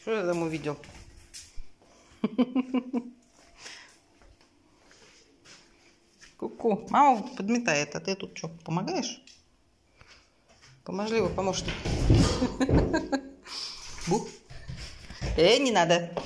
Что я там увидел? Ку-ку. Мама подметает, а ты тут что, помогаешь? Поможливый помощник. Бух. Не надо.